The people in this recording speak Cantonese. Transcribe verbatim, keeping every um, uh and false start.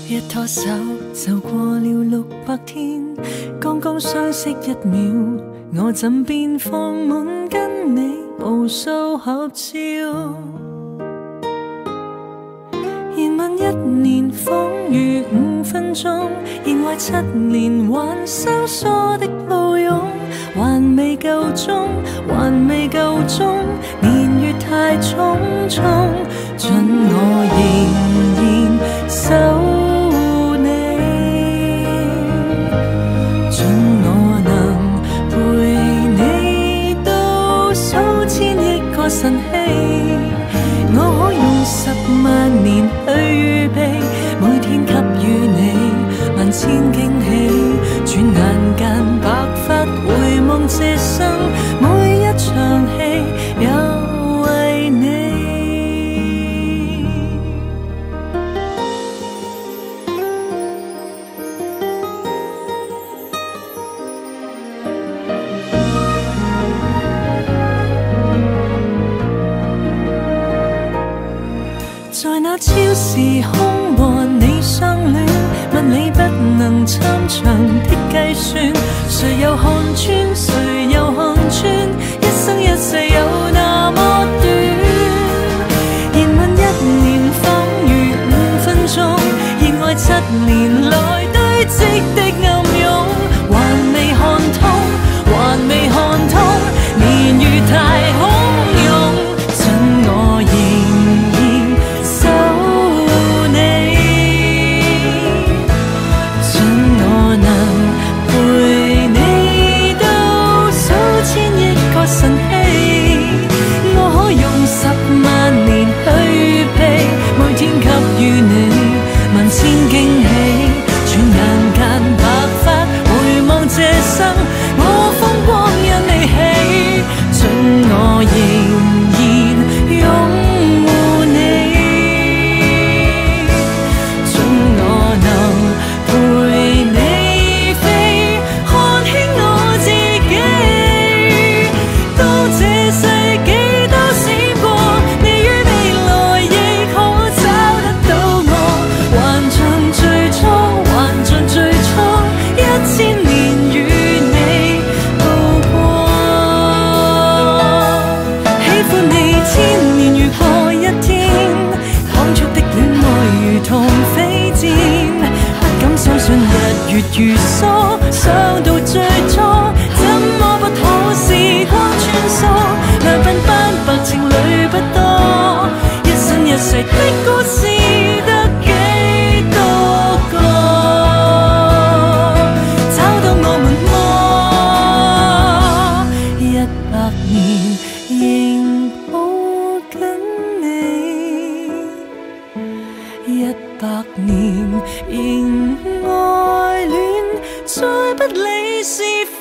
一拖手就過了六百天，剛剛相識一秒，我枕邊放滿跟你無數合照。言問一年仿如五分鐘，認為七年還生疏的抱擁，還未夠鐘，還未夠鐘，年月太匆匆，盡我仍然守。晨曦，我可用十萬年去預備，每天給予你萬千驚喜。轉眼間白髮回望這生，每一場戲有為你。在那超時空和你相戀，問你不能參詳的計算，誰又看穿，誰又看穿，一生一世有那麼短。言問一年仿如五分鐘，認為七年來堆積的暗湧，還未看通，還未看通，年月太洶湧，盡我仍晨曦，我可用十萬年去預備，每天給予你萬千驚喜。轉眼間白髮回望這生，我風光因你起，盡我仍然擁護你，盡我能陪你飛，看輕我自己。世紀都閃過，你於未來亦可找得到我，還像最初，還像最初，一千年與你度過。喜歡你千年如過一天，當初的戀愛如同飛箭，不敢相信日月如梭，想到最初，怎麼不可時光穿梭。兩鬢斑白情侶不多，一生一世的故事得幾多個？找到我們麼？一百年仍抱緊你，一百年仍愛戀，再不理是非。